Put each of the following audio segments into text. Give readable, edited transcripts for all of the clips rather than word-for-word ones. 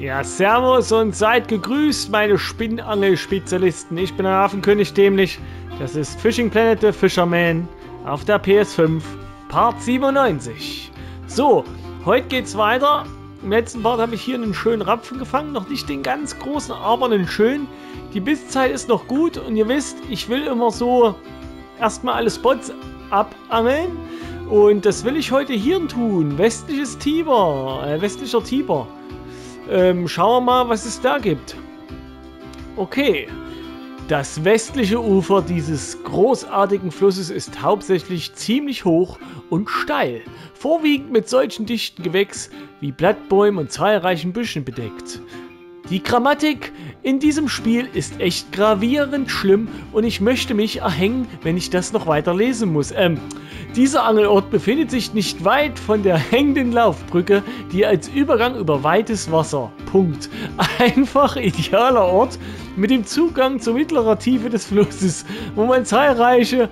Ja, servus und seid gegrüßt, meine Spinnangel-Spezialisten. Ich bin der Hafenkönig Dämlich. Das ist Fishing Planet the Fisherman auf der PS5, Part 97. So, heute geht's weiter. Im letzten Part habe ich hier einen schönen Rapfen gefangen. Noch nicht den ganz großen, aber einen schönen. Die Bisszeit ist noch gut und ihr wisst, ich will immer so erstmal alle Spots abangeln. Und das will ich heute hier tun. Westlicher Tiber. Schauen wir mal, was es da gibt. Okay. Das westliche Ufer dieses großartigen Flusses ist hauptsächlich ziemlich hoch und steil, vorwiegend mit solchen dichten Gewächs wie Blattbäumen und zahlreichen Büschen bedeckt. Die Grammatik in diesem Spiel ist echt gravierend schlimm und ich möchte mich erhängen, wenn ich das noch weiter lesen muss. Dieser Angelort befindet sich nicht weit von der hängenden Laufbrücke, die als Übergang über weites Wasser. Punkt. Einfach idealer Ort mit dem Zugang zur mittleren Tiefe des Flusses, wo man zahlreiche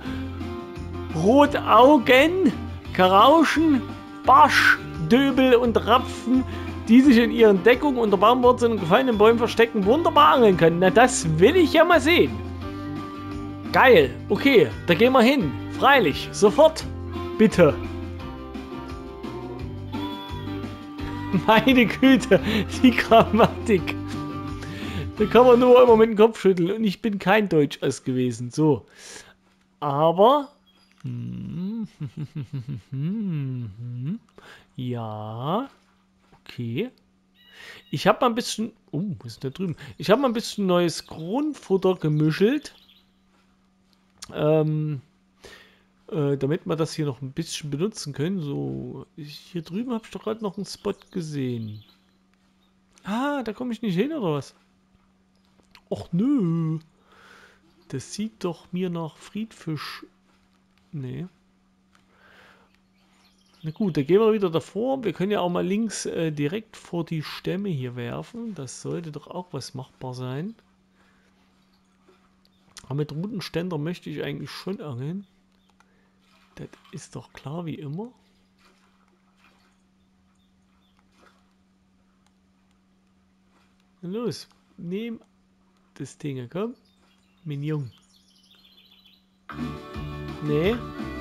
Rotaugen, Karauschen, Barsch, Döbel und Rapfen, die sich in ihren Deckungen unter Baumwurzeln und gefallenen Bäumen verstecken, wunderbar angeln können. Na, das will ich ja mal sehen. Geil. Okay, da gehen wir hin. Freilich. Sofort. Bitte. Meine Güte, die Grammatik. Da kann man nur immer mit dem Kopf schütteln und ich bin kein Deutsch gewesen. So. Aber. Ja. Okay. Ich habe mal ein bisschen. Oh, was ist da drüben? Ich habe mal ein bisschen neues Grundfutter gemischelt. Damit wir das hier noch ein bisschen benutzen können. So, hier drüben habe ich doch gerade noch einen Spot gesehen. Ah, da komme ich nicht hin, oder was? Och nö. Das sieht doch mir nach Friedfisch. Nee. Na gut, da gehen wir wieder davor. Wir können ja auch mal links direkt vor die Stämme hier werfen. Das sollte doch auch was machbar sein. Aber mit Rutenständer möchte ich eigentlich schon angeln. Das ist doch klar wie immer. Los, nehm das Ding, komm. Mignon. Nee.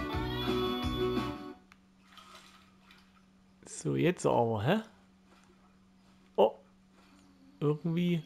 So, jetzt aber, hä? Oh. Irgendwie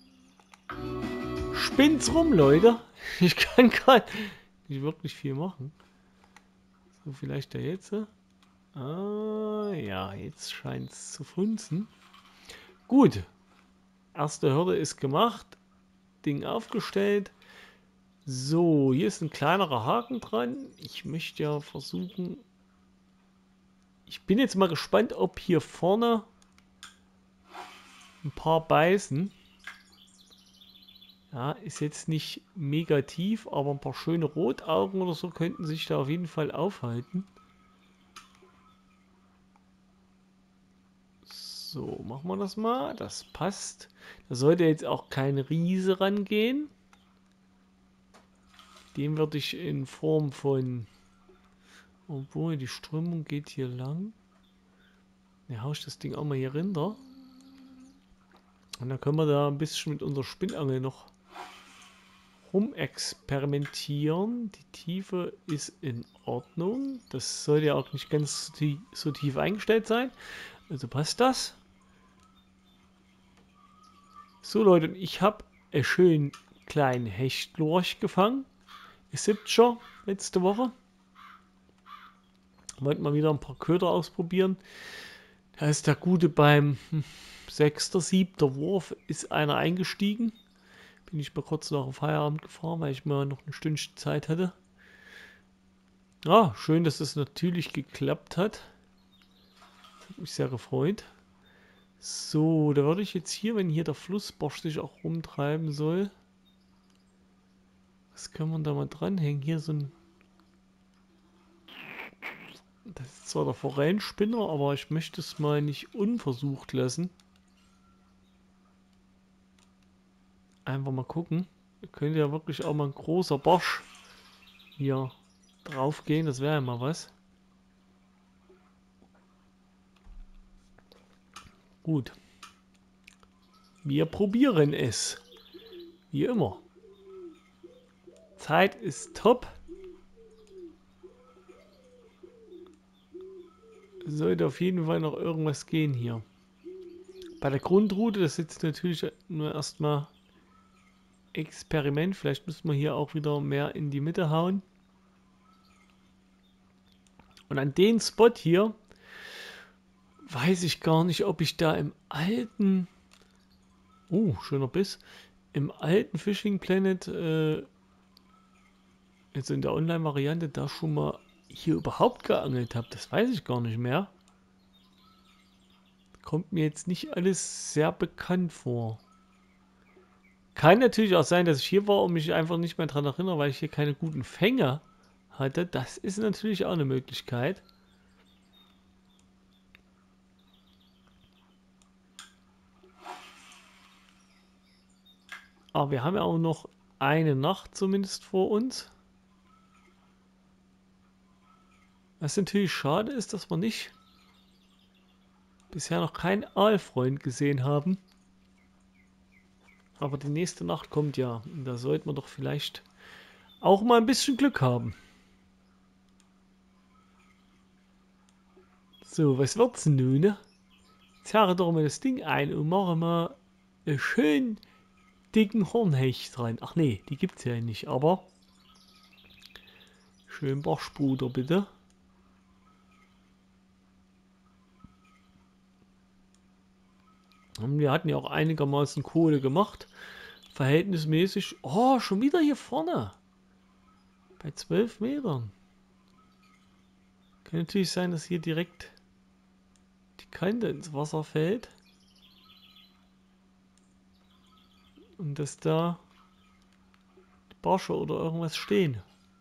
spinnt's rum, Leute. Ich kann gerade nicht wirklich viel machen. So, vielleicht da jetzt. Ah, ja, jetzt scheint es zu funzen. Gut. Erste Hürde ist gemacht. Ding aufgestellt. So, hier ist ein kleinerer Haken dran. Ich möchte ja versuchen. Ich bin jetzt mal gespannt, ob hier vorne ein paar beißen. Ja, ist jetzt nicht mega tief, aber ein paar schöne Rotaugen oder so könnten sich da auf jeden Fall aufhalten. So, machen wir das mal. Das passt. Da sollte jetzt auch kein Riese rangehen. Den würde ich in Form von... Obwohl, die Strömung geht hier lang. Dann haue ich das Ding auch mal hier runter. Und dann können wir da ein bisschen mit unserer Spinnangel noch rumexperimentieren. Die Tiefe ist in Ordnung. Das sollte ja auch nicht ganz so tief eingestellt sein. Also passt das. So Leute, ich habe einen schönen kleinen Hechtlorch gefangen. 70er letzte Woche. Wollten mal wieder ein paar Köder ausprobieren. Da ist der Gute beim 6., 7. Wurf ist einer eingestiegen. Bin ich mal kurz nach dem Feierabend gefahren, weil ich mal noch ein Stündchen Zeit hatte. Ja, schön, dass das natürlich geklappt hat. Das hat mich sehr gefreut. So, da würde ich jetzt hier, wenn hier der Flussbarsch sich auch rumtreiben soll. Was kann man da mal dranhängen? Hier so ein... Das ist zwar der Forellenspinner, aber ich möchte es mal nicht unversucht lassen. Einfach mal gucken. Könnte ja wirklich auch mal ein großer Barsch hier drauf gehen. Das wäre ja mal was. Gut. Wir probieren es. Wie immer. Zeit ist top. Sollte auf jeden Fall noch irgendwas gehen hier. Bei der Grundroute, das ist jetzt natürlich nur erstmal Experiment. Vielleicht müssen wir hier auch wieder mehr in die Mitte hauen. Und an den Spot hier weiß ich gar nicht, ob ich da im alten... schöner Biss. Im alten Fishing Planet, jetzt in der Online-Variante, da schon mal hier überhaupt geangelt habe. Das weiß ich gar nicht mehr. Kommt mir jetzt nicht alles sehr bekannt vor. Kann natürlich auch sein, dass ich hier war und mich einfach nicht mehr daran erinnere, weil ich hier keine guten Fänge hatte. Das ist natürlich auch eine Möglichkeit. Aber wir haben ja auch noch eine Nacht zumindest vor uns. Was natürlich schade ist, dass wir nicht bisher noch keinen Aalfreund gesehen haben. Aber die nächste Nacht kommt ja. Und da sollten wir doch vielleicht auch mal ein bisschen Glück haben. So, was wird's denn nun? Ne? Jetzt haare doch mal das Ding ein und mache mal einen schönen dicken Hornhecht rein. Ach nee, die gibt's ja nicht, aber schön Barschbruder bitte. Und wir hatten ja auch einigermaßen Kohle gemacht. Verhältnismäßig. Oh, schon wieder hier vorne. Bei 12 Metern. Kann natürlich sein, dass hier direkt die Kante ins Wasser fällt. Und dass da die Barsche oder irgendwas stehen.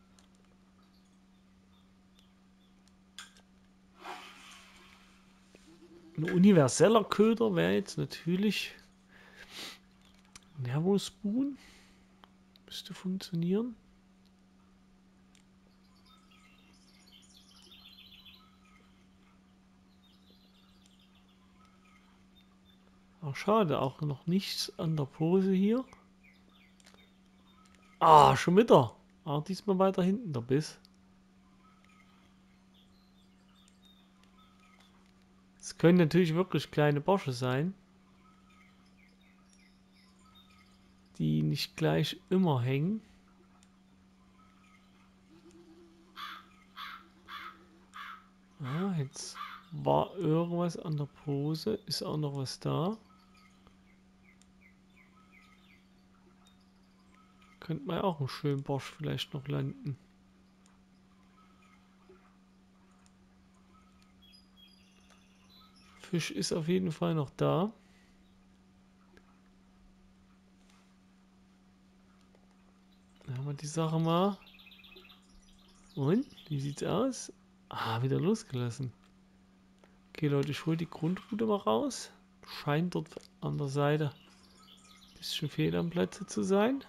Ein universeller Köder wäre jetzt natürlich Nervo Spoon. Müsste funktionieren. Ach, schade, auch noch nichts an der Pose hier. Ah, schon wieder. Ah, diesmal weiter hinten der Biss. Es können natürlich wirklich kleine Barsche sein, die nicht gleich immer hängen. Ah, jetzt war irgendwas an der Pose. Ist auch noch was da. Könnte man ja auch einen schönen Barsch vielleicht noch landen. Fisch ist auf jeden Fall noch da. Dann haben wir die Sache mal. Und? Wie sieht's aus? Ah, wieder losgelassen. Okay, Leute, ich hole die Grundroute mal raus. Scheint dort an der Seite ein bisschen fehl am Platze zu sein.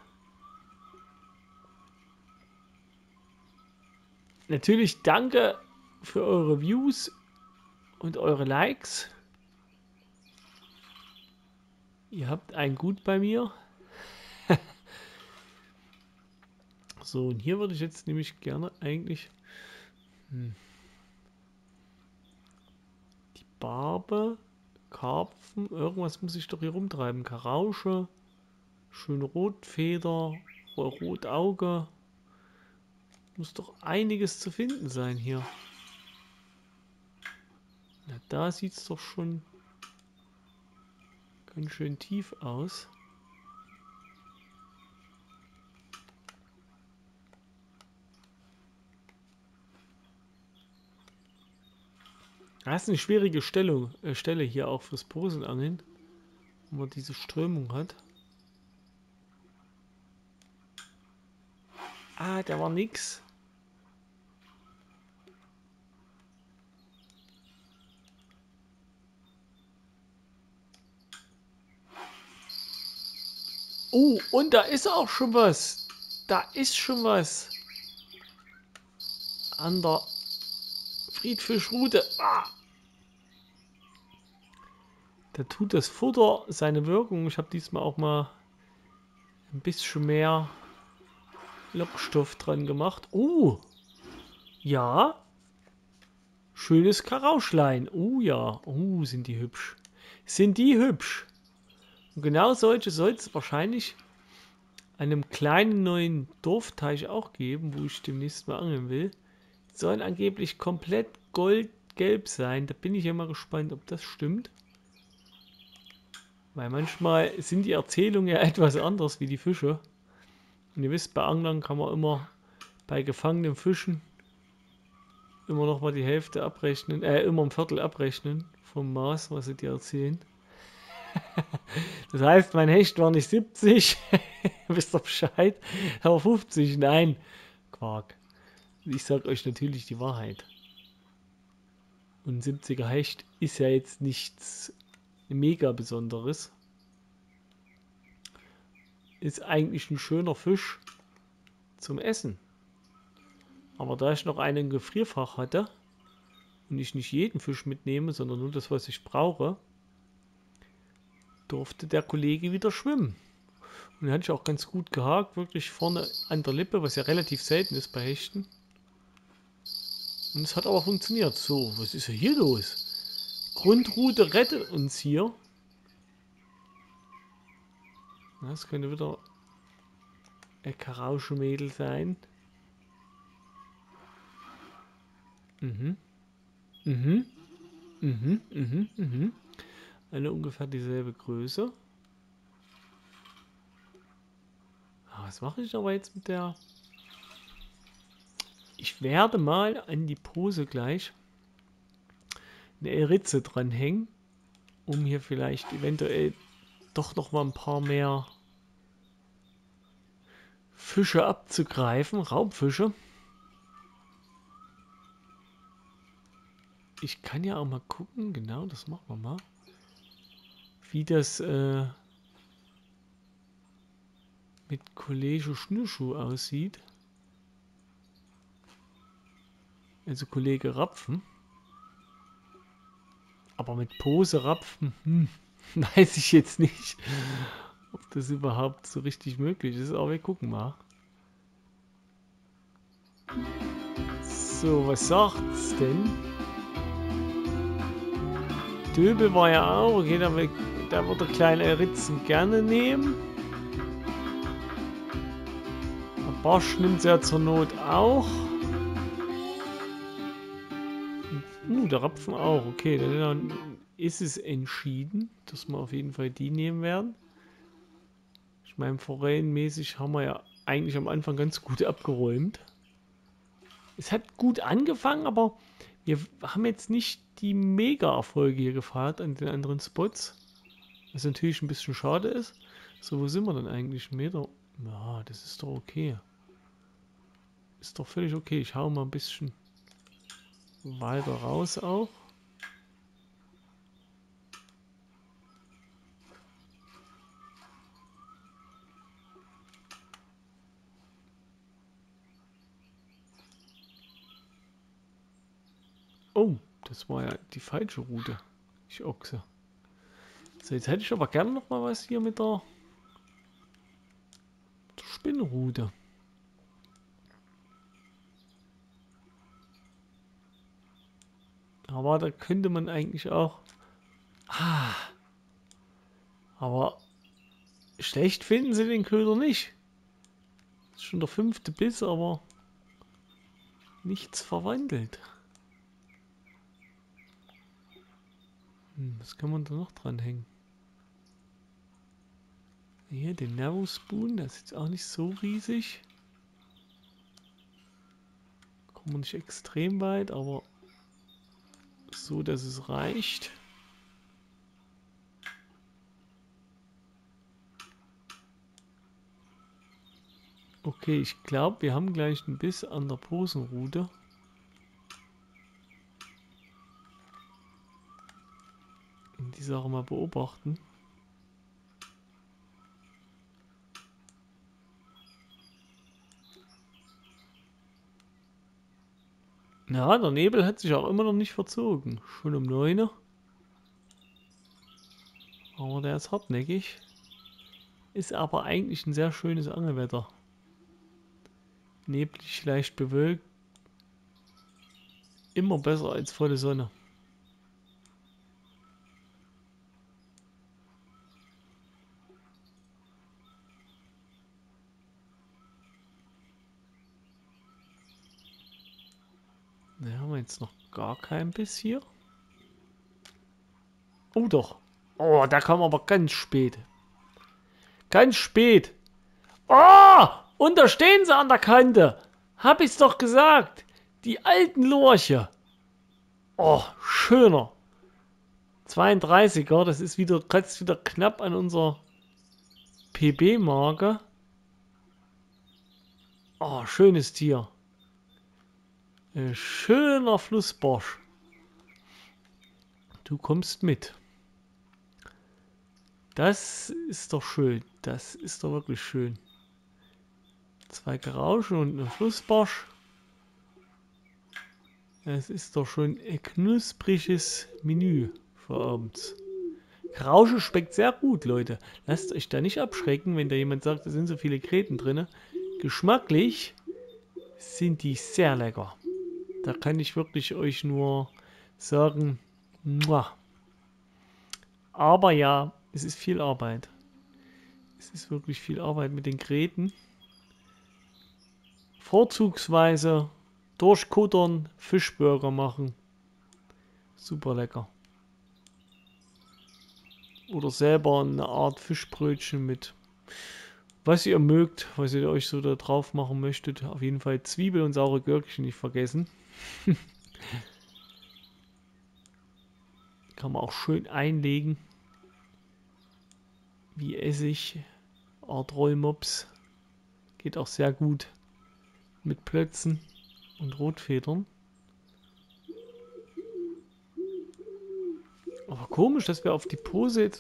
Natürlich danke für eure Views und eure Likes. Ihr habt ein Gut bei mir. So, und hier würde ich jetzt nämlich gerne eigentlich die Barbe, Karpfen, irgendwas muss ich doch hier rumtreiben. Karausche, schöne Rotfeder, Rotauge. Muss doch einiges zu finden sein hier. Na, da sieht es doch schon ganz schön tief aus. Das ist eine schwierige Stelle hier auch fürs Posenangeln, wo man diese Strömung hat. Ah, da war nix. Oh, und da ist auch schon was. Da ist schon was. An der Friedfischrute. Ah. Da tut das Futter seine Wirkung. Ich habe diesmal auch mal ein bisschen mehr Lockstoff dran gemacht. Ja. Schönes Karauschlein. Ja. Sind die hübsch. Sind die hübsch. Und genau solche soll es wahrscheinlich an einem kleinen neuen Dorfteich auch geben, wo ich demnächst mal angeln will. Die sollen angeblich komplett goldgelb sein. Da bin ich ja mal gespannt, ob das stimmt. Weil manchmal sind die Erzählungen ja etwas anders wie die Fische. Und ihr wisst, bei Anglern kann man immer bei gefangenen Fischen immer noch mal die Hälfte abrechnen, immer ein Viertel abrechnen vom Maß, was sie dir erzählen. Das heißt, mein Hecht war nicht 70, wisst ihr Bescheid, aber 50, nein, Quark. Ich sag euch natürlich die Wahrheit. Und ein 70er Hecht ist ja jetzt nichts mega Besonderes. Ist eigentlich ein schöner Fisch zum Essen. Aber da ich noch einen Gefrierfach hatte und ich nicht jeden Fisch mitnehme, sondern nur das, was ich brauche, durfte der Kollege wieder schwimmen. Und den hatte ich auch ganz gut gehakt, wirklich vorne an der Lippe, was ja relativ selten ist bei Hechten. Und es hat aber funktioniert. So, was ist denn hier los? Grundrute rettet uns hier. Das könnte wieder ein Karauschenmädel sein. Alle ungefähr dieselbe Größe. Was mache ich aber jetzt mit der? Ich werde mal an die Pose gleich eine Ritze dranhängen, um hier vielleicht eventuell doch noch mal ein paar mehr Fische abzugreifen, Raubfische. Ich kann ja auch mal gucken, genau, das machen wir mal, wie das mit Kollege Schnürschuh aussieht. Also Kollege Rapfen. Aber mit Pose Rapfen, weiß ich jetzt nicht, ob das überhaupt so richtig möglich ist. Aber wir gucken mal. So, was sagt's denn? Döbel war ja auch, okay, da würde kleine Ritzen gerne nehmen. Der Barsch nimmt sie ja zur Not auch. Der Rapfen auch, okay, dann ist es entschieden, dass wir auf jeden Fall die nehmen werden. Ich meine, forellenmäßig haben wir ja eigentlich am Anfang ganz gut abgeräumt. Es hat gut angefangen, aber wir haben jetzt nicht die Mega-Erfolge hier gefeiert an den anderen Spots. Was natürlich ein bisschen schade ist. So, wo sind wir denn eigentlich? Ein Meter? Ja, das ist doch okay. Ist doch völlig okay. Ich hau mal ein bisschen weiter raus auch. Oh, das war ja die falsche Route. Ich Ochse. So, jetzt hätte ich aber gerne noch mal was hier mit der Spinnrute. Aber da könnte man eigentlich auch... aber schlecht finden sie den Köder nicht. Das ist schon der 5. Biss, aber nichts verwandelt. Was kann man da noch dran hängen? Hier, den Narrow Spoon, der ist jetzt auch nicht so riesig. Kommt man nicht extrem weit, aber so, dass es reicht. Okay, ich glaube, wir haben gleich einen Biss an der Posenrute. Die Sache mal beobachten. Ja, der Nebel hat sich auch immer noch nicht verzogen. Schon um 9 Uhr. Aber der ist hartnäckig. Ist aber eigentlich ein sehr schönes Angelwetter. Neblig, leicht bewölkt. Immer besser als volle Sonne. Ne, haben wir jetzt noch gar kein Biss hier. Oh doch. Oh, der kam aber ganz spät. Ganz spät. Oh, und da stehen sie an der Kante. Hab ich's doch gesagt. Die alten Lorche. Oh, schöner. 32er, das ist wieder, kratzt wieder knapp an unserer PB-Marke. Oh, schönes Tier. Schöner Flussbarsch. Du kommst mit. Das ist doch schön. Das ist doch wirklich schön. 2 Grauschen und ein Flussbarsch. Es ist doch schon ein knuspriges Menü für abends. Grausche schmeckt sehr gut, Leute. Lasst euch da nicht abschrecken, wenn da jemand sagt, da sind so viele Gräten drin. Geschmacklich sind die sehr lecker. Da kann ich wirklich euch nur sagen, muah. Aber ja, es ist viel Arbeit. Es ist wirklich viel Arbeit mit den Gräten. Vorzugsweise durchkuttern, Fischburger machen. Super lecker. Oder selber eine Art Fischbrötchen mit, was ihr mögt, was ihr euch so da drauf machen möchtet. Auf jeden Fall Zwiebel und saure Gürkchen nicht vergessen. Kann man auch schön einlegen. Wie Essig, Art Rollmops. Geht auch sehr gut mit Plötzen und Rotfedern. Aber komisch, dass wir auf die Pose jetzt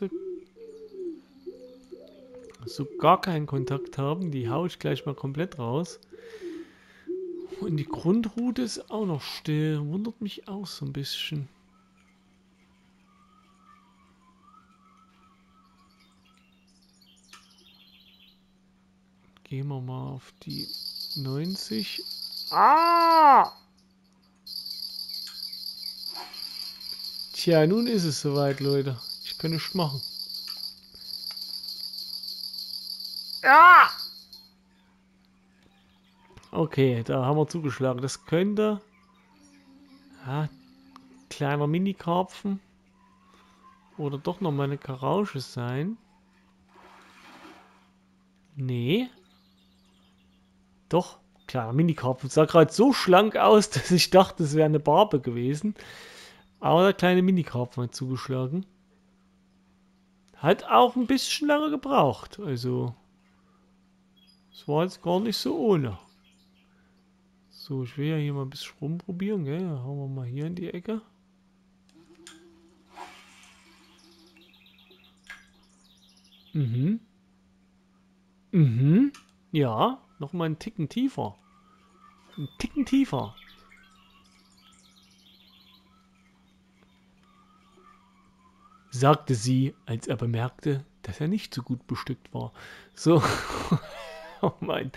so gar keinen Kontakt haben. Die haue ich gleich mal komplett raus. Und die Grundroute ist auch noch still. Wundert mich auch so ein bisschen. Gehen wir mal auf die 90. Ah! Tja, nun ist es soweit, Leute. Ich kann nichts machen. Ja! Okay, da haben wir zugeschlagen. Das könnte... Ja, kleiner Mini-Karpfen. Oder doch noch mal eine Karausche sein. Nee. Doch, kleiner Mini-Karpfen. Sah gerade so schlank aus, dass ich dachte, es wäre eine Barbe gewesen. Aber der kleine Mini-Karpfen hat zugeschlagen. Hat auch ein bisschen lange gebraucht. Also, es war jetzt gar nicht so ohne. So, ich will ja hier mal ein bisschen rumprobieren, gell? Dann hauen wir mal hier in die Ecke. Mhm. Mhm. Ja, nochmal einen Ticken tiefer. Einen Ticken tiefer. Sagte sie, als er bemerkte, dass er nicht so gut bestückt war. So. Oh mein.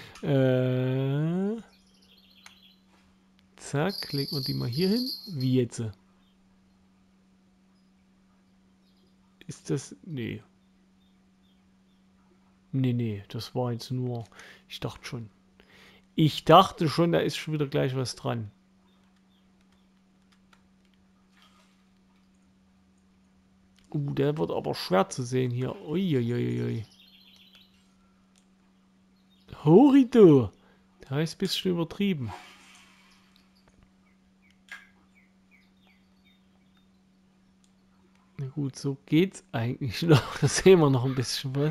Zack, legen wir die mal hier hin. Wie jetzt? Ist das... Nee. Nee, nee, das war jetzt nur... Ich dachte schon. Ich dachte schon, da ist schon wieder gleich was dran. Der wird aber schwer zu sehen hier. Uiuiui. Horrido! Da ist ein bisschen übertrieben. Na gut, so geht's eigentlich noch. Da sehen wir noch ein bisschen was.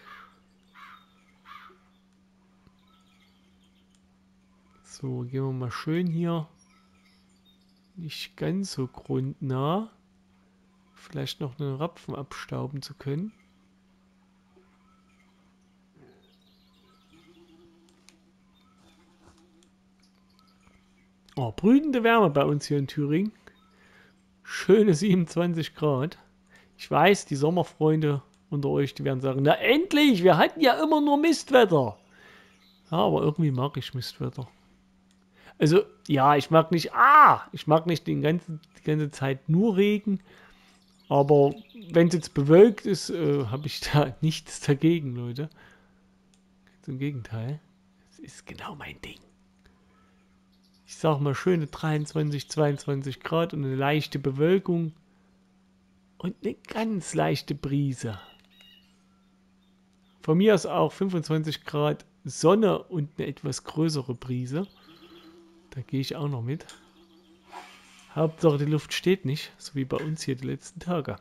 So, gehen wir mal schön hier. Nicht ganz so grundnah. Vielleicht noch einen Rapfen abstauben zu können. Oh, brütende Wärme bei uns hier in Thüringen. Schöne 27 Grad. Ich weiß, die Sommerfreunde unter euch, die werden sagen, na endlich, wir hatten ja immer nur Mistwetter. Ja, aber irgendwie mag ich Mistwetter. Also, ja, ich mag nicht die ganze Zeit nur Regen. Aber wenn es jetzt bewölkt ist, habe ich da nichts dagegen, Leute. Im Gegenteil. Es ist genau mein Ding. Ich sag mal schöne 23, 22 Grad und eine leichte Bewölkung. Und eine ganz leichte Brise. Von mir aus auch 25 Grad Sonne und eine etwas größere Brise. Da gehe ich auch noch mit. Hauptsache die Luft steht nicht, so wie bei uns hier die letzten Tage.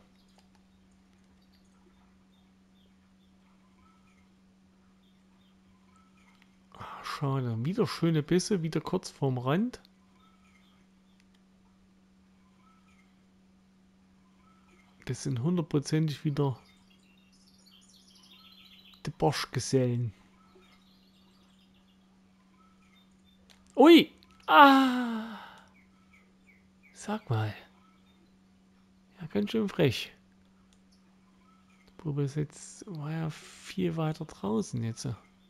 Ach, schade, wieder schöne Bisse, wieder kurz vorm Rand. Das sind hundertprozentig wieder die Boschgesellen. Ui! Ah! Sag mal. Ja, ganz schön frech. Wobei es jetzt war ja viel weiter draußen jetzt.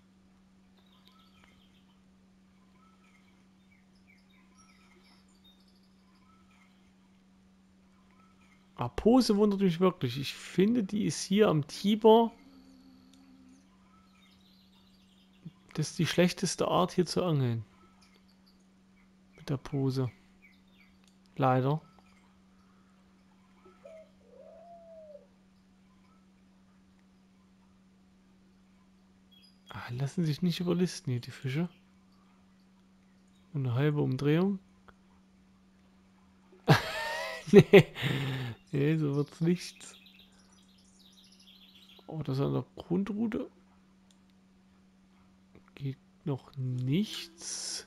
Aber Pose wundert mich wirklich. Ich finde, die ist hier am Tiber. Das ist die schlechteste Art hier zu angeln. Mit der Pose. Leider. Ah, lassen sich nicht überlisten hier die Fische. Eine halbe Umdrehung. Nee. Nee, so wird's nichts. Oh, das an der Grundrute geht noch nichts.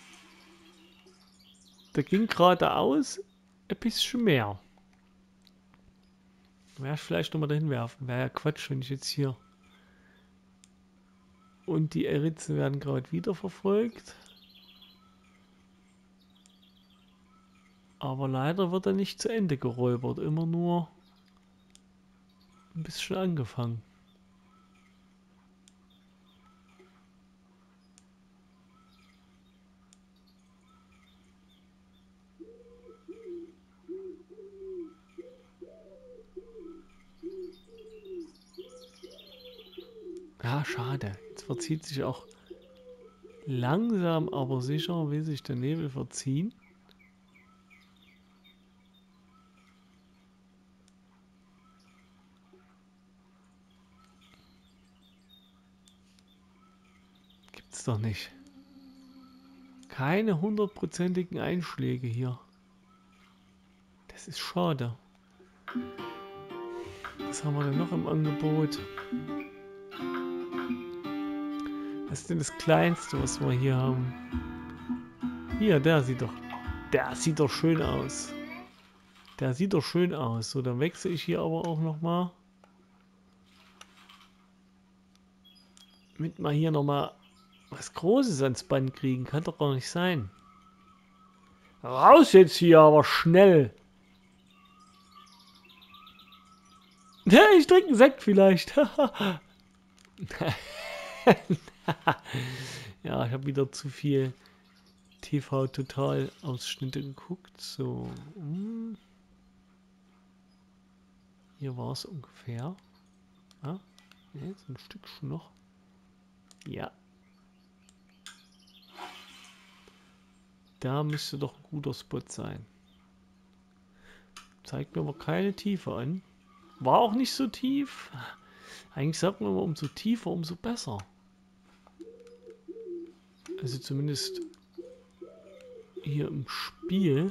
Da ging geradeaus ein bisschen mehr. Wäre ich vielleicht nochmal dahin werfen. Wäre ja Quatsch, wenn ich jetzt hier... Und die Eritzen werden gerade wieder verfolgt. Aber leider wird er nicht zu Ende geräubert. Immer nur ein bisschen angefangen. Ja, schade. Jetzt verzieht sich auch langsam, aber sicher, will sich der Nebel verziehen. Gibt's doch nicht. Keine hundertprozentigen Einschläge hier. Das ist schade. Was haben wir denn noch im Angebot? Was ist denn das Kleinste, was wir hier haben? Hier, der sieht doch schön aus. Der sieht doch schön aus. So, dann wechsle ich hier aber auch nochmal. Damit wir hier nochmal was Großes ans Band kriegen. Kann doch gar nicht sein. Raus jetzt hier, aber schnell. Ja, ich trinke einen Sekt vielleicht. Ja, ich habe wieder zu viel TV-Total-Ausschnitte geguckt. So. Hier war es ungefähr. Ah, jetzt ein Stückchen noch. Ja. Da müsste doch ein guter Spot sein. Zeigt mir aber keine Tiefe an. War auch nicht so tief. Eigentlich sagt man immer, umso tiefer, umso besser. Also zumindest hier im Spiel.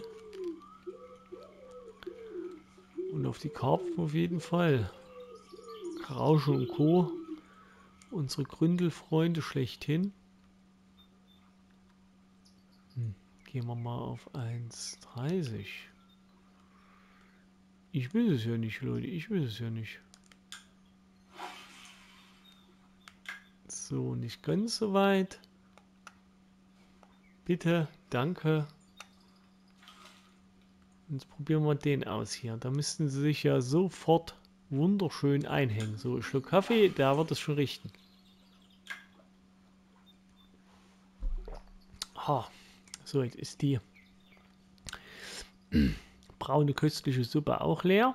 Und auf die Karpfen auf jeden Fall. Rausche und Co. Unsere Gründelfreunde schlechthin. Gehen wir mal auf 1,30. Ich will es ja nicht, Leute. Ich will es ja nicht. So, nicht ganz so weit. Bitte, danke. Jetzt probieren wir den aus hier. Da müssten sie sich ja sofort wunderschön einhängen. So, ein Schluck Kaffee, da wird es schon richten. Ha, so, jetzt ist die braune köstliche Suppe auch leer.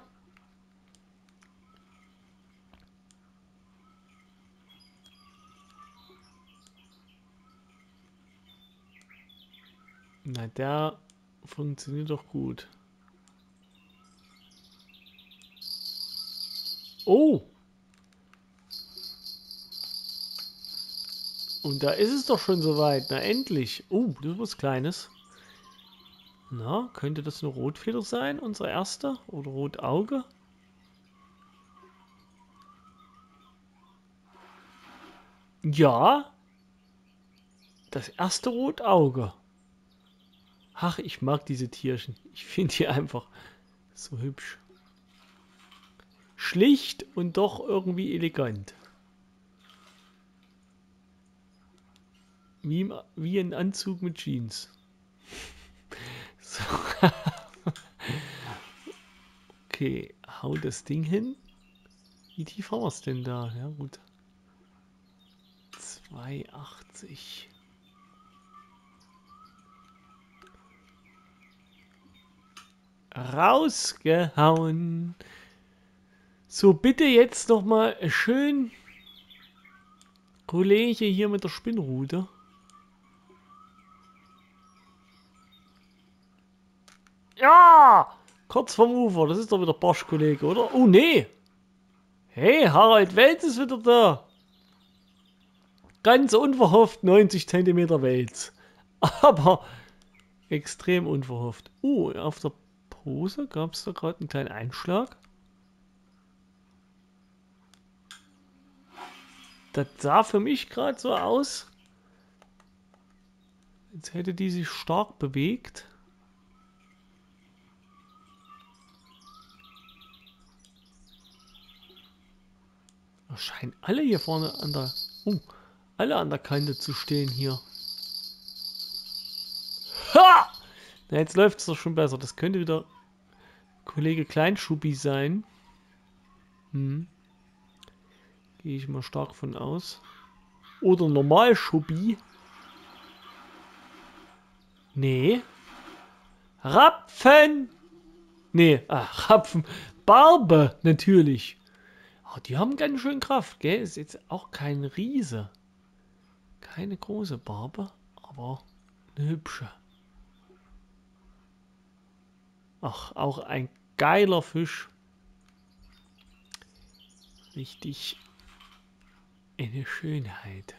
Na, der funktioniert doch gut. Oh! Und da ist es doch schon soweit. Na, endlich. Oh, das ist was Kleines. Na, könnte das eine Rotfeder sein, unsere erste? Oder Rotauge? Ja, das erste Rotauge. Ach, ich mag diese Tierchen. Ich finde die einfach so hübsch. Schlicht und doch irgendwie elegant. Wie ein Anzug mit Jeans. So. Okay, hau das Ding hin. Wie tief haben wir es denn da? Ja, gut. 2,80. Rausgehauen. So, bitte jetzt noch mal schön Kollege hier mit der Spinnrute. Ja! Kurz vom Ufer. Das ist doch wieder Barsch, Kollege, oder? Oh, nee. Hey, Harald Welz ist wieder da. Ganz unverhofft 90 cm Wels. Aber extrem unverhofft. Auf der Pose gab es da gerade einen kleinen Einschlag. Das sah für mich gerade so aus, als hätte die sich stark bewegt. Scheinen alle hier vorne an der... alle an der Kante zu stehen hier. Ha! Na, jetzt läuft es doch schon besser. Das könnte wieder Kollege Kleinschubi sein. Gehe ich mal stark von aus. Oder Normalschubi. Nee. Rapfen! Nee, Rapfen. Barbe, natürlich. Oh, die haben ganz schön Kraft, gell? Ist jetzt auch kein Riese. Keine große Barbe, aber eine hübsche. Ach, auch ein geiler Fisch. Richtig eine Schönheit.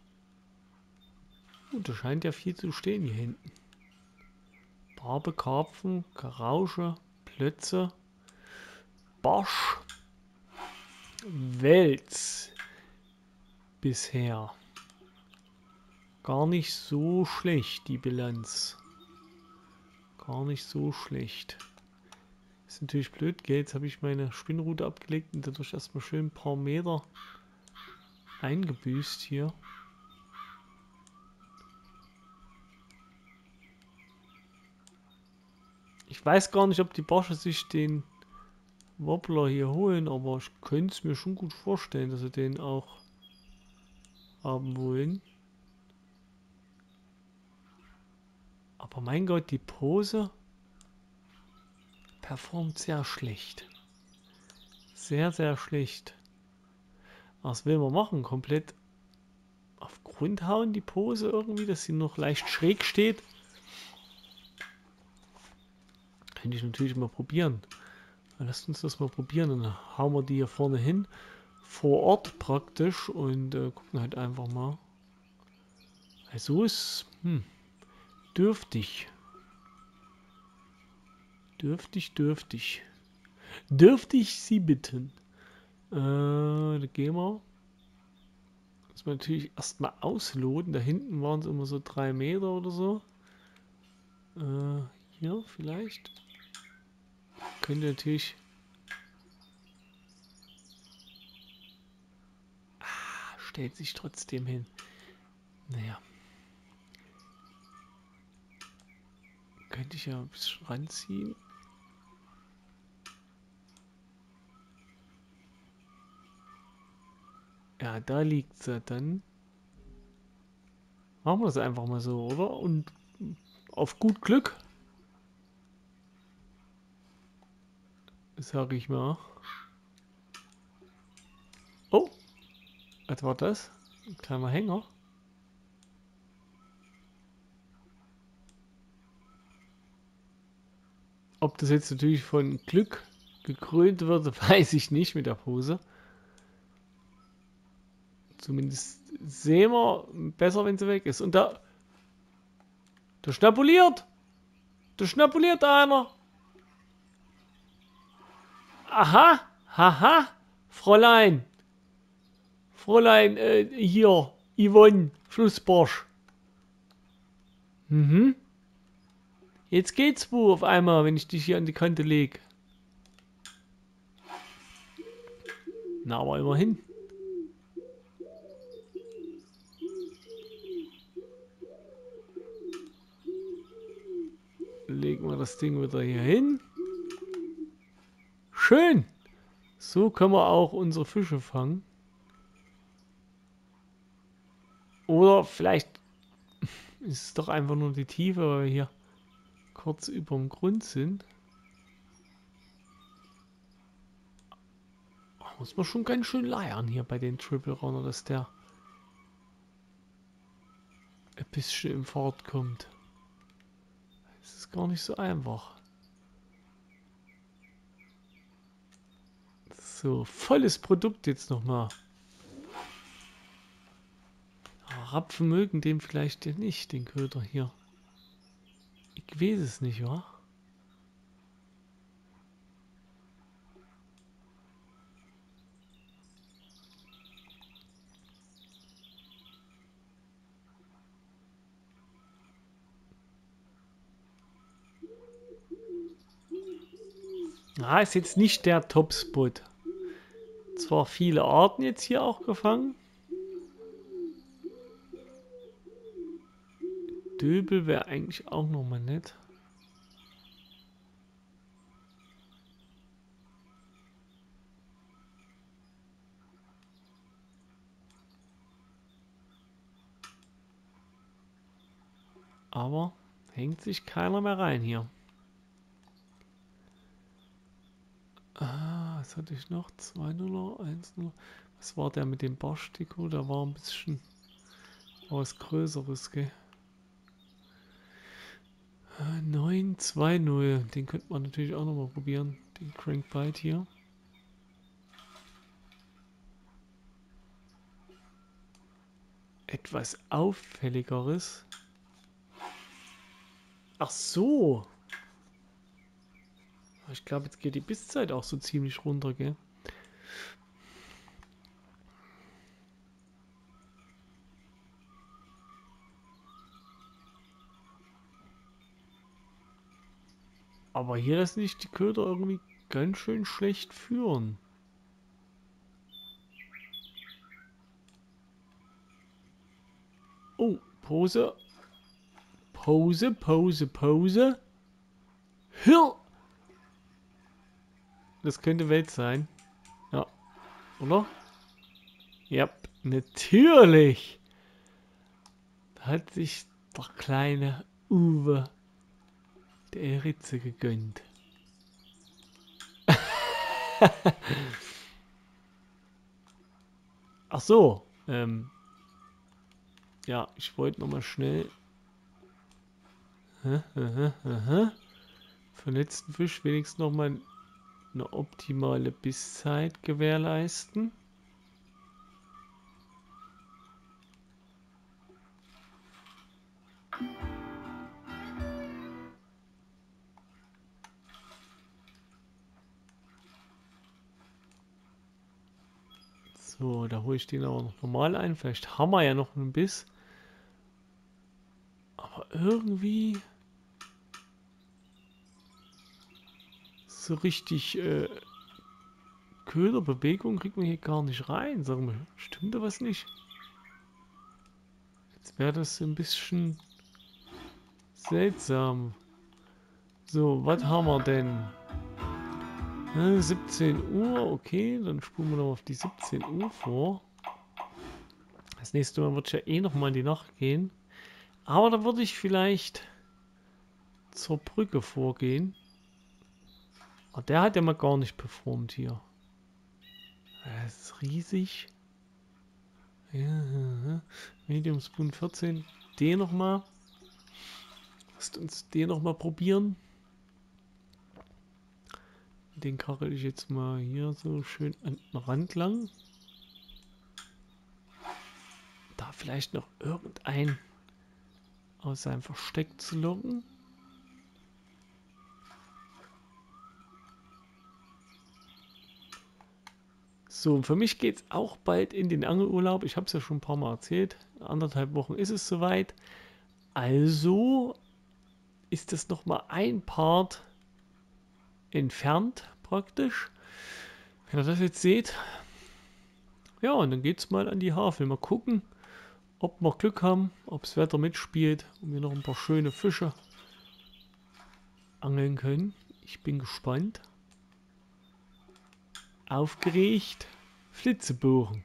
Da scheint ja viel zu stehen hier hinten. Barbe, Karpfen, Karausche, Plötze, Barsch, Wels. Bisher. Gar nicht so schlecht, die Bilanz. Gar nicht so schlecht. Ist natürlich blöd, gell? Jetzt habe ich meine Spinnrute abgelegt und dadurch erstmal schön ein paar Meter eingebüßt hier. Ich weiß gar nicht, ob die Barsche sich den Wobbler hier holen, aber ich könnte es mir schon gut vorstellen, dass sie den auch haben wollen. Aber mein Gott, die Pose performt sehr schlecht. Sehr, sehr schlecht. Was will man machen? Komplett auf Grund hauen, die Pose irgendwie, dass sie noch leicht schräg steht? Könnte ich natürlich mal probieren. Lasst uns das mal probieren. Dann hauen wir die hier vorne hin. Vor Ort praktisch. Und gucken halt einfach mal. Also ist dürftig. Dürftig. Dürfte ich Sie bitten? Da gehen wir. Muss man natürlich erstmal ausloten. Da hinten waren es immer so 3 Meter oder so. Hier vielleicht. Könnte natürlich... stellt sich trotzdem hin. Naja. Könnte ich ja ein bisschen ranziehen. Ja, da liegt sie dann. Machen wir das einfach mal so, oder? Und auf gut Glück, sag ich mal. Oh, was war das? Ein kleiner Hänger. Ob das jetzt natürlich von Glück gekrönt wird, weiß ich nicht mit der Pose. Zumindest sehen wir besser, wenn sie weg ist. Und da schnapuliert! Da schnapuliert einer! Aha! Haha! Fräulein! Fräulein, hier, Yvonne, Flussbarsch. Mhm. Jetzt geht's wohl auf einmal, wenn ich dich hier an die Kante lege. Na, aber immerhin. Legen wir das Ding wieder hier hin. Schön. So können wir auch unsere Fische fangen. Oder vielleicht ist es doch einfach nur die Tiefe, weil wir hier kurz über dem Grund sind. Muss man schon ganz schön leiern hier bei den Triple Runner, dass der ein bisschen in Fahrt kommt. Das ist gar nicht so einfach. So, volles Produkt jetzt nochmal. Rapfen mögen den vielleicht nicht, den Köder hier. Ich weiß es nicht, wa? Ah, ist jetzt nicht der Top-Spot. Zwar viele Arten jetzt hier auch gefangen. Döbel wäre eigentlich auch nochmal nett. Aber hängt sich keiner mehr rein hier. Ah, was hatte ich noch? 2-0, 1-0. Was war der mit dem Barstiko? Da war ein bisschen was Größeres, gell? 9-2-0. Den könnte man natürlich auch nochmal probieren. Den Crankbite hier. Etwas auffälligeres. Ach so. Ich glaube, jetzt geht die Bisszeit auch so ziemlich runter, gell? Aber hier lassen sich die Köder irgendwie ganz schön schlecht führen. Oh, Pose. Pose, Pose, Pose. Hör! Das könnte Welt sein. Ja, oder? Ja, natürlich. Da hat sich der kleine Uwe der Ritze gegönnt. Ach so, ja, ich wollte nochmal schnell für den letzten Fisch wenigstens nochmal eine optimale Bisszeit gewährleisten. So, da hole ich den aber noch normal ein. Vielleicht haben wir ja noch einen Biss. Aber irgendwie so richtig Köderbewegung kriegt man hier gar nicht rein. Sagen wir, stimmt da was nicht? Jetzt wäre das ein bisschen seltsam. So, was haben wir denn? 17 Uhr, okay, dann spulen wir noch auf die 17 Uhr vor. Das nächste Mal wird ich ja eh nochmal in die Nacht gehen. Aber da würde ich vielleicht zur Brücke vorgehen. Aber der hat ja mal gar nicht performt hier. Das ist riesig. Ja, Medium Spoon 14. Den nochmal. Lasst uns den nochmal probieren. Den kachel ich jetzt mal hier so schön an den Rand lang. Da vielleicht noch irgendein aus seinem Versteck zu locken. So, und für mich geht es auch bald in den Angelurlaub. Ich habe es ja schon ein paar Mal erzählt. In 1,5 Wochen ist es soweit. Also ist das nochmal ein Part entfernt praktisch. Wenn ihr das jetzt seht. Ja, und dann geht es mal an die Havel. Mal gucken, ob wir Glück haben, ob das Wetter mitspielt und wir noch ein paar schöne Fische angeln können. Ich bin gespannt. Aufgeregt. Flitzebogen.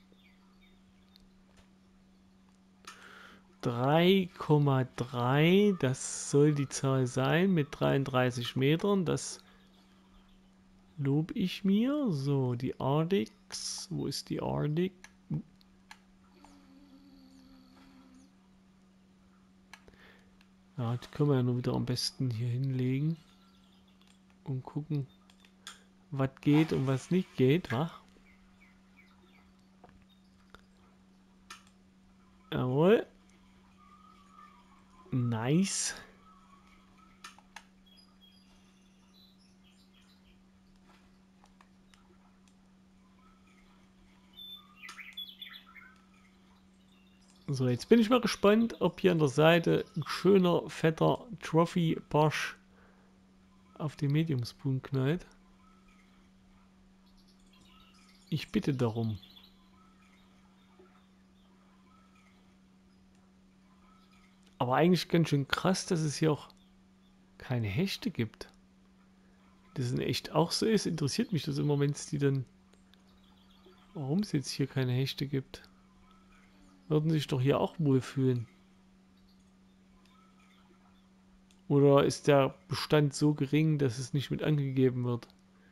3,3, das soll die Zahl sein mit 33 Metern. Das lobe ich mir. So, die Ardix. Wo ist die Ardix? Ja, die können wir ja nur wieder am besten hier hinlegen. Und gucken, was geht und was nicht geht, wa? Jawohl. Nice. So, jetzt bin ich mal gespannt, ob hier an der Seite ein schöner, fetter Trophy-Barsch auf den Medium Spoon knallt. Ich bitte darum. Aber eigentlich ganz schön krass, dass es hier auch keine Hechte gibt. Wenn das in echt auch so ist, interessiert mich das immer, wenn es die dann... Warum es jetzt hier keine Hechte gibt. Würden sich doch hier auch wohlfühlen. Oder ist der Bestand so gering, dass es nicht mit angegeben wird?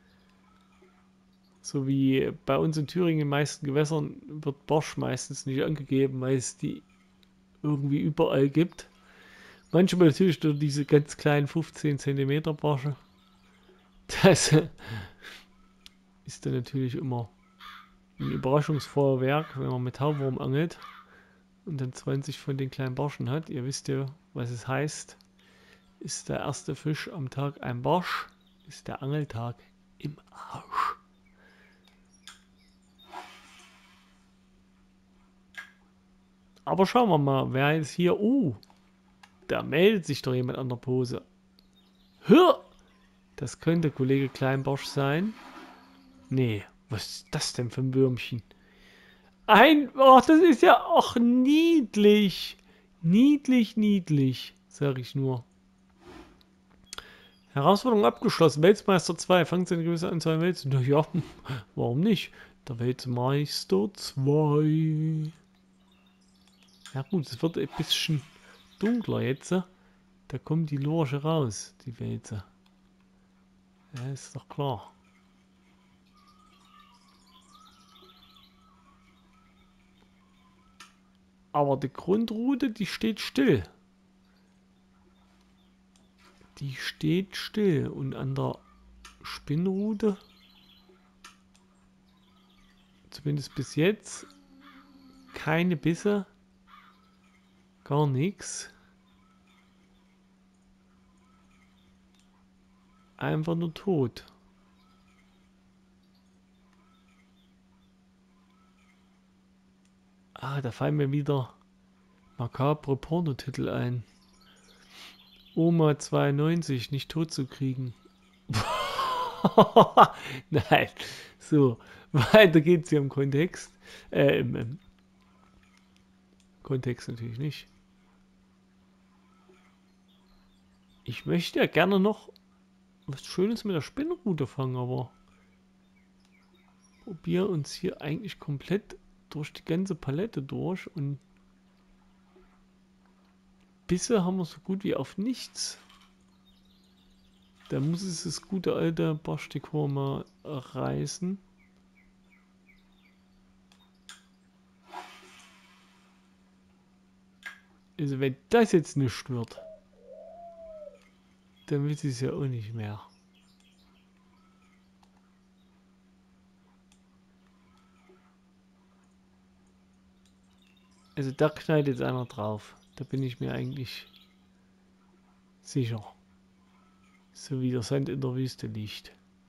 So wie bei uns in Thüringen in den meisten Gewässern wird Barsch meistens nicht angegeben, weil es die irgendwie überall gibt. Manchmal natürlich nur diese ganz kleinen 15 cm Barsche. Das ist dann natürlich immer ein Überraschungsfeuerwerk, wenn man mit Tauwurm angelt und dann 20 von den kleinen Barschen hat. Ihr wisst ja, was es heißt. Ist der erste Fisch am Tag ein Barsch, ist der Angeltag im Arsch. Aber schauen wir mal, wer ist hier... da meldet sich doch jemand an der Pose. Hör! Das könnte Kollege Kleinbarsch sein. Nee, was ist das denn für ein Würmchen? Das ist ja auch niedlich. Niedlich, niedlich, sag ich nur. Herausforderung abgeschlossen. Weltmeister 2. Fangt eine gewisse Anzahl Wels. Na ja, warum nicht? Der Weltmeister 2. Ja gut, es wird ein bisschen dunkler jetzt. Da kommt die Lurche raus, die Wälze. Ja, ist doch klar. Aber die Grundrute, die steht still. Die steht still. Und an der Spinnrute, zumindest bis jetzt, keine Bisse. Gar nichts. Einfach nur tot. Ah, da fallen mir wieder makabre Pornotitel ein. Oma 92, nicht tot zu kriegen. Nein. So, weiter geht's hier im Kontext. Im Kontext natürlich nicht. Ich möchte ja gerne noch was Schönes mit der Spinnrute fangen, aber probieren uns hier eigentlich komplett durch die ganze Palette durch und bisher haben wir so gut wie auf nichts. Da muss es das gute alte Barschdekor mal reißen. Also wenn das jetzt nicht wird, dann will sie es ja auch nicht mehr. Also da knallt jetzt einer drauf. Da bin ich mir eigentlich sicher. So wie der Sand in der Wüste liegt.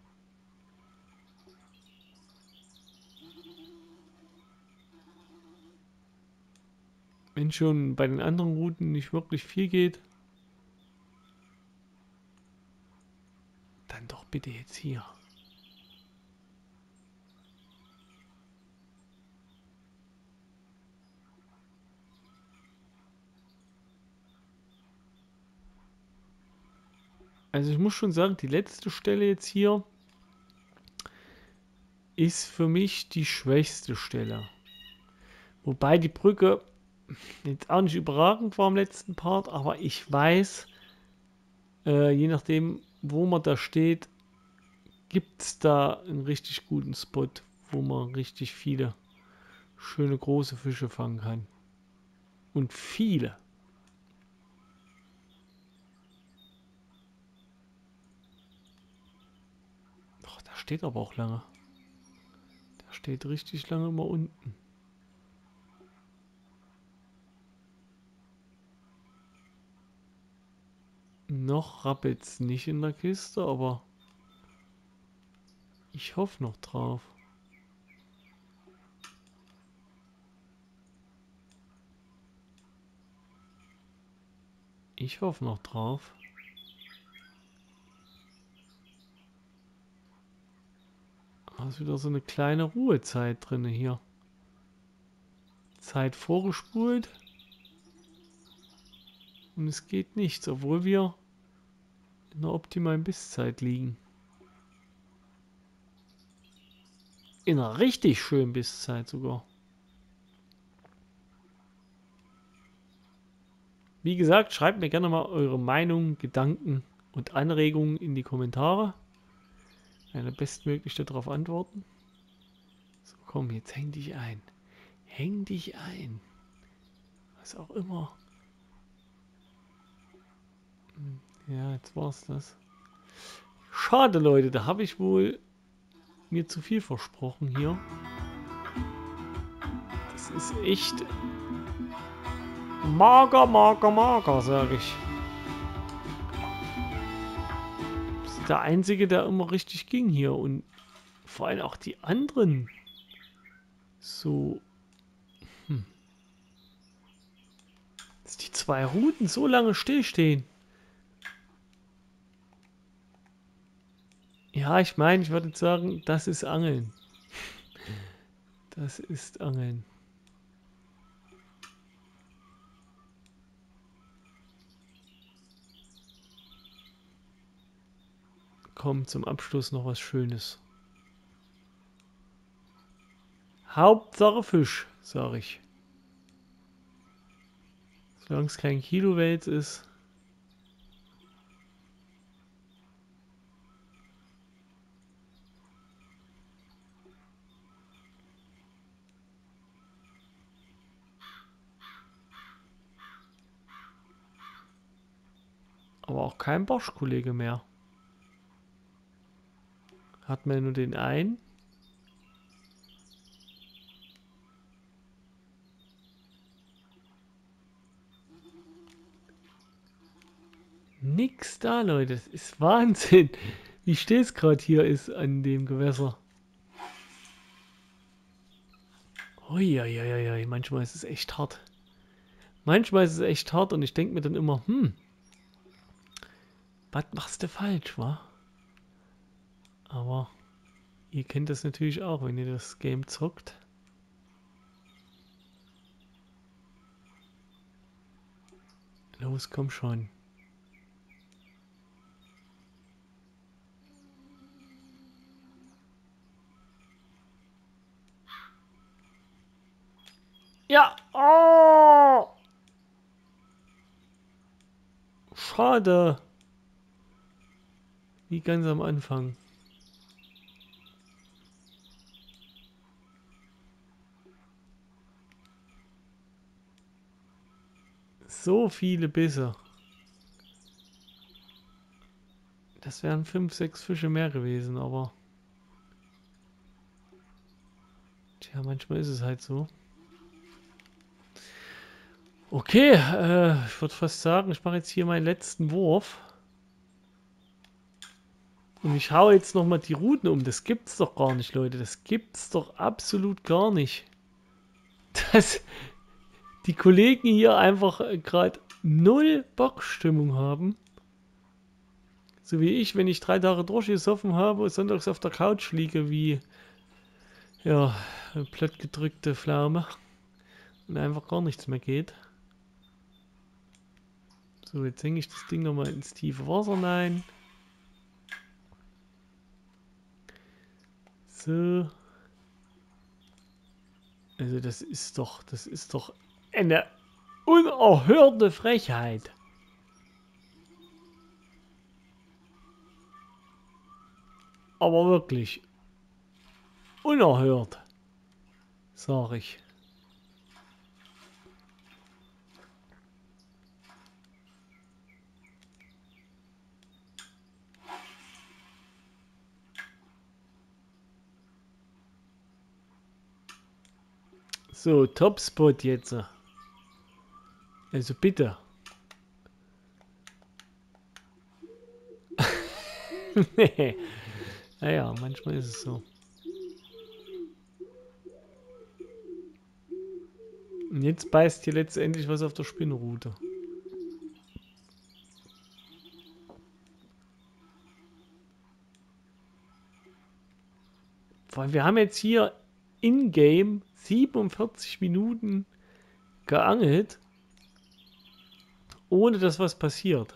Wenn schon bei den anderen Routen nicht wirklich viel geht, dann doch bitte jetzt hier. Also ich muss schon sagen, die letzte Stelle jetzt hier ist für mich die schwächste Stelle. Wobei die Brücke jetzt auch nicht überragend war im letzten Part, aber ich weiß, je nachdem, wo man da steht, gibt es da einen richtig guten Spot, wo man richtig viele schöne große Fische fangen kann. Und viele. Ach, da steht aber auch lange. Der steht richtig lange immer unten. Noch rappelt's nicht in der Kiste, aber ich hoffe noch drauf. Ich hoffe noch drauf. Da ist wieder so eine kleine Ruhezeit drin hier. Zeit vorgespult. Und es geht nichts, obwohl wir in der optimalen Bisszeit liegen. In einer richtig schönen Bisszeit sogar. Wie gesagt, schreibt mir gerne mal eure Meinung, Gedanken und Anregungen in die Kommentare. Ich werde bestmöglich darauf antworten. So, komm, jetzt häng dich ein. Häng dich ein. Was auch immer. Ja, jetzt war's das. Schade, Leute, da habe ich wohl mir zu viel versprochen hier. Das ist echt mager, mager, mager, sage ich. Das ist der einzige, der immer richtig ging hier. Und vor allem auch die anderen. So. Dass die zwei Routen so lange stillstehen. Ja, ich meine, ich würde sagen, das ist Angeln. Das ist Angeln. Komm, zum Abschluss noch was Schönes. Hauptsache Fisch, sage ich. Solange es kein Kilowels ist. Aber auch kein Barschkollege mehr. Hat man nur den einen. Nix da, Leute. Das ist Wahnsinn. Wie still es gerade hier ist an dem Gewässer. Uiuiuiui, manchmal ist es echt hart. Manchmal ist es echt hart und ich denke mir dann immer, was machst du falsch, wa? Aber ihr kennt das natürlich auch, wenn ihr das Game zockt. Los, komm schon. Ja. Oh. Schade. Wie ganz am Anfang. So viele Bisse. Das wären 5, 6 Fische mehr gewesen, aber... Tja, manchmal ist es halt so. Okay, ich würde fast sagen, ich mache jetzt hier meinen letzten Wurf. Und ich haue jetzt nochmal die Routen um. Das gibt's doch gar nicht, Leute. Das gibt's doch absolut gar nicht. Dass die Kollegen hier einfach gerade null Bockstimmung haben. So wie ich, wenn ich 3 Tage durchgesoffen habe und sonntags auf der Couch liege, wie, ja, plattgedrückte Pflaume. Und einfach gar nichts mehr geht. So, jetzt hänge ich das Ding nochmal ins tiefe Wasser rein. So. Also das ist doch eine unerhörte Frechheit. Aber wirklich unerhört, sag ich. So, Topspot jetzt. Also bitte. Nee. Naja, manchmal ist es so. Und jetzt beißt hier letztendlich was auf der Spinnrute. Weil wir haben jetzt hier in-game 47 Minuten geangelt, ohne dass was passiert.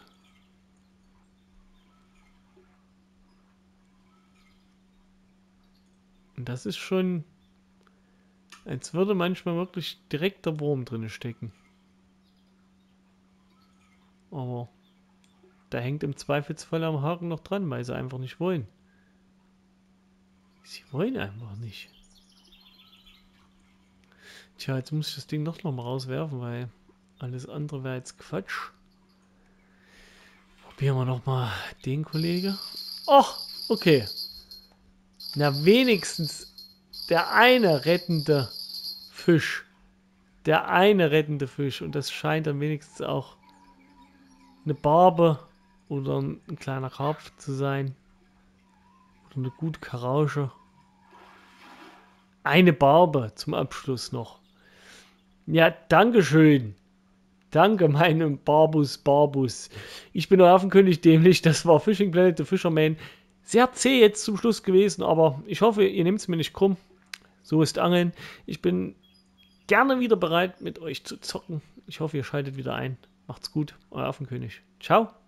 Und das ist schon, als würde manchmal wirklich direkt der Wurm drin stecken. Aber da hängt im Zweifelsfall am Haken noch dran, weil sie einfach nicht wollen. Sie wollen einfach nicht. Tja, jetzt muss ich das Ding doch noch mal rauswerfen, weil alles andere wäre jetzt Quatsch. Probieren wir noch mal den Kollege. Ach, okay. Na, wenigstens der eine rettende Fisch. Der eine rettende Fisch. Und das scheint dann wenigstens auch eine Barbe oder ein kleiner Karpfen zu sein. Oder eine gute Karausche. Eine Barbe zum Abschluss noch. Ja, dankeschön. Danke, meinem Barbus. Ich bin der Hafenkönig dämlich. Das war Fishing Planet, The Fisherman. Sehr zäh jetzt zum Schluss gewesen, aber ich hoffe, ihr nehmt es mir nicht krumm. So ist Angeln. Ich bin gerne wieder bereit, mit euch zu zocken. Ich hoffe, ihr schaltet wieder ein. Macht's gut, euer Hafenkönig. Ciao.